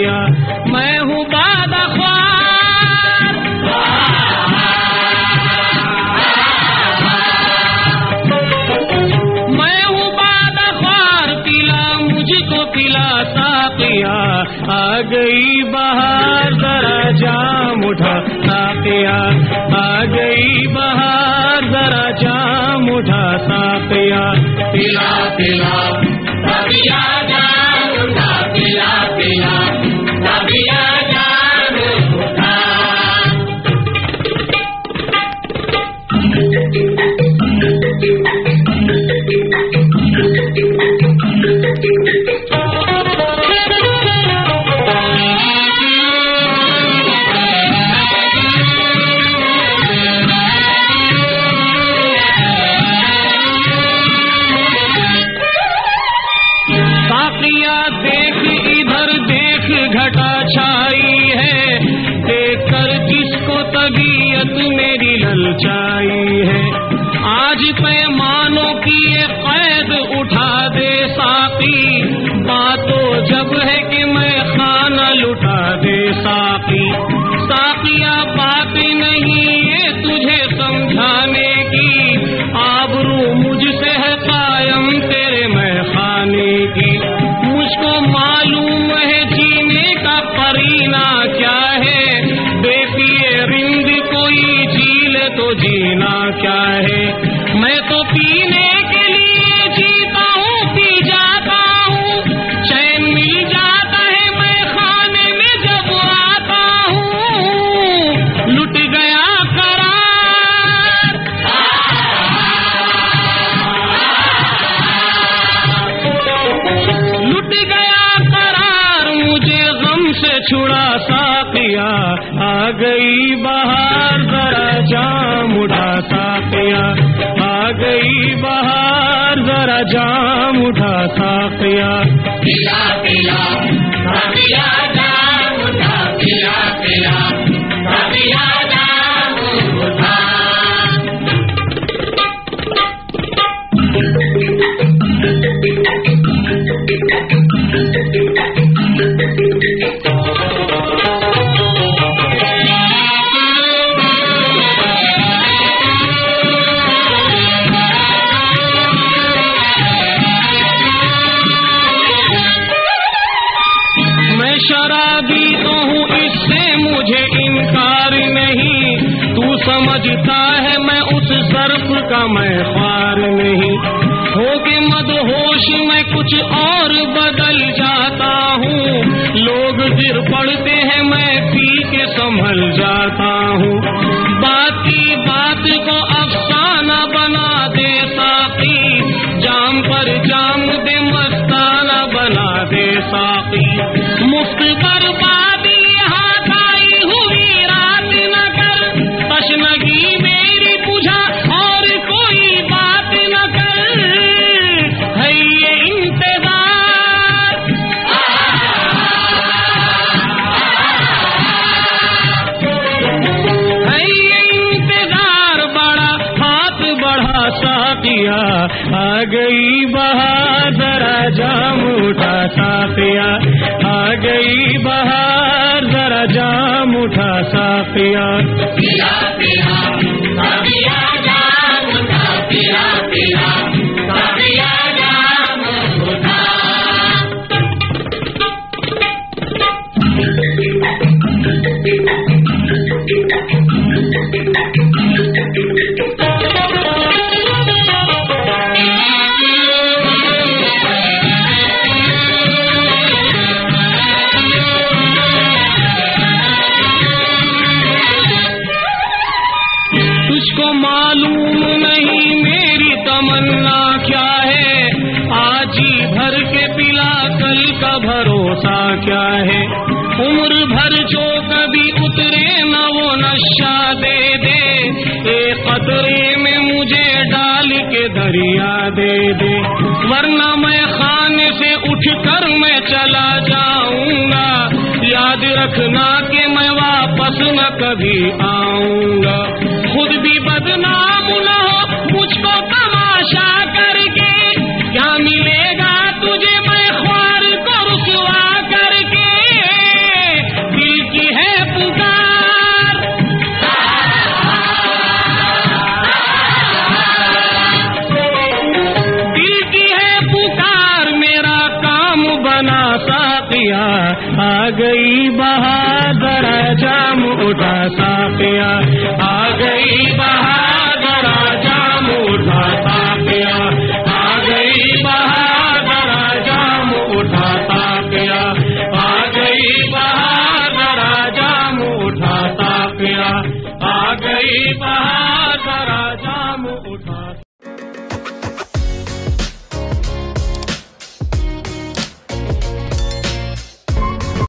साकिया। मैं हूँ बादख्वार, मैं हूँ बादख्वार, पिला मुझको पिला साकिया। आ गई बहार जरा जाम उठा साकिया, आ गई बहार जरा जाम उठा साकिया। पिला पिला साकिया जाम उठा, पिला पिला साकिया जाम उठा। साकिया देख इधर देख घटा छाई है, देखकर जिसको तबीयत मेरी ललचाई है। आज पैमानों की ये कैद उठा दे साकी, बातों जब है कि मैं खाना लुटा दे साकी। साकिया बात नहीं ये तुझे समझाने की, आबरू मुझसे है कायम तेरे मैं खाने की। मुझको मालूम है जीने का करीना क्या है, बेपिए रिंद कोई झील तो जीना क्या है। मैं तो पीने के लिए जीता हूँ, पी जाता हूँ, चैन मिल जाता है मैं खाने में जब आता हूँ। लुट गया करार, लुट गया करार, मुझे गम से छुड़ा साकिया। आ गई बहार जरा जाम उठा साकिया, आ गई बहार जरा जाम उठा साकिया। पिला पिला साकिया जाम उठा, पिला पिला साकिया जाम उठा। मैं शराबी तो हूँ इससे मुझे इनकार नहीं, तू समझता है मैं उस सर्फ का मैं ख्वार नहीं। होके मदहोश मैं कुछ और बदल जाता हूँ, लोग गिर पड़ते हैं मैं पी के संभल जाता हूँ। बात की बात को अफसाना बना दे साकी, जाम पर जाम दे मस्ताना बना दे साकी। मुफ्त बर्बादी हाथ आई हुई रात न कर, तशनगी मेरी बुझा और कोई बात न कर। है ये इंतजार, है ये इंतजार, बड़ा हाथ बढ़ा साकिया। आ गई बहार जरा जाम उठा साकिया, आ गई बहार जरा जाम उठा साकिया। पिला पिला साकिया जाम उठा, पिला पिला साकिया जाम उठा। तुझको मालूम नहीं मेरी तमन्ना क्या है, आज ही भर के पिला कल का भरोसा क्या है। उम्र भर जो कभी उतरे न वो नशा दे दे, एक कतरे में मुझे डाल के दरिया दे दे। वरना मैं खाने से उठकर मैं चला जाऊंगा, याद रखना कि मैं वापस न कभी आऊंगा। खुद भी बदनाम न हो मुझको तमाशा करके, क्या मिलेगा तुझे मैं ख्वार को रुसवा करके। गई बहादुर जाम उठाता पिया, आ गई बहादुर जाम उठाता पिया, आ गई बहादुर जाम उठाता पिया, आ गई बहादुर जाम उठाता पिया, आ गई बहादुर जाम उठाता